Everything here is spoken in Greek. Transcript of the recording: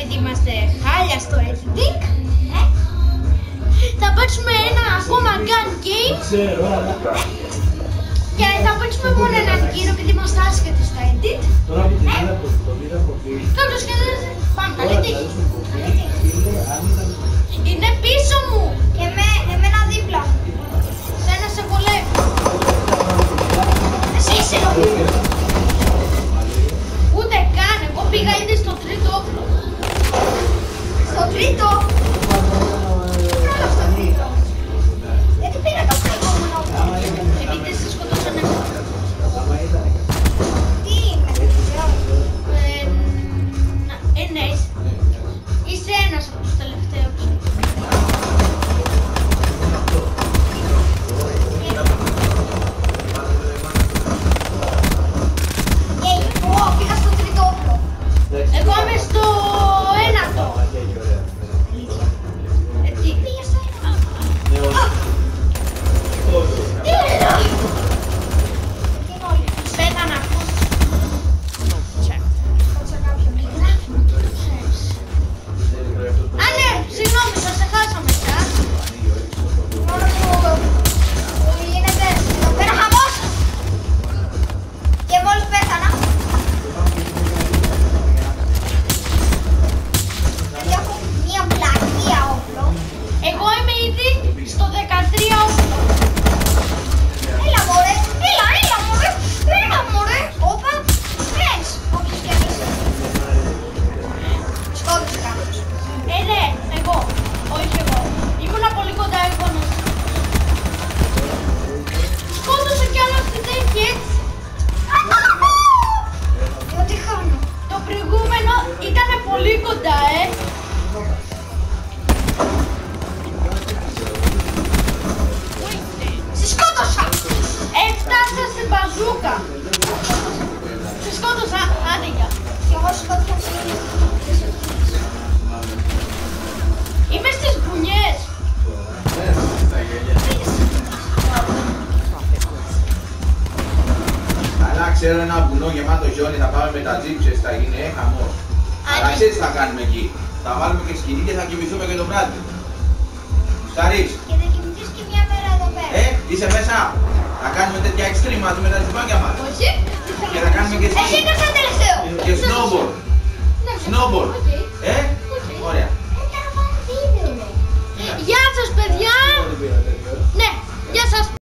επειδή είμαστε χάλια στο editing, θα παίξουμε ένα ακόμα gun game και θα παίξουμε μόνο έναν γύρο επειδή είμαστε άσχετοι στο edit. Κάποιος και δεν... Πάμε, καλή τύχη. Είναι πίσω μου. Εμένα δίπλα. Σένα σε βολεύει. Εσύ είσαι ο φίλος. Ούτε καν, εγώ πήγα ήδη στο τρίτο όπλο. Στο τρίτο. Πρώτα στο τρίτο. Γιατί πήγα το προηγούμενο όπλο. Επειδή σε σκοτώσανε. Τι είμαι, ναι, είσαι ένας από τους τελευταίους. Πήγα στο τρίτο όπλο. Εγώ είμαι στο ένατο. Τι πήγα στο ένατο. Τι είναι. Πέθανα. Α, ναι, συγγνώμη, σας ξεχάσαμε πια. Μόνο που γίνεται εδώ πέρα χαμός. Και μόλις πέθανα. Έχω μία πλακία όπλο. Εγώ είμαι ήδη στο 13 όπλο. Έλα μωρέ, έλα μωρέ. Όπα, πες, όποιος και είσαι. Σκότωσε κάποιος. Ναι, εγώ. Όχι εγώ. Ήμουνα πολύ κοντά εγώ να σκότωσε κι άλλο αυτή τέτοια έτσι. Τι χάνω. Το προηγούμενο ήταν πολύ κοντά, Σε σκότωσα. Έφτασα στην μπαζούκα. Σε σκότωσα, άντε γεια. Κι εγώ σκότωσα. Είμαι στις μπουνιές. Αλλά ξέρω ένα βουνό γεμάτο χιόνι, θα πάμε με τα τζίψες, θα γίνει χαμός. Αλλά ξέρεις τι θα κάνουμε εκεί. Θα βάλουμε και σκηνή και θα κοιμηθούμε και το βράδυ. Χαρίς. Και θα κοιμηθείς και μια μέρα εδώ πέρα. Είσαι μέσα. Θα κάνουμε τέτοια extreme μαζί με τα τσιπάκια μας. Όχι. Και θα κάνουμε και Εσύ ήταν σαν τελευταίο. Και snowboard. Snowboard. Ωραία. Γεια σας παιδιά. Ναι, γεια σας.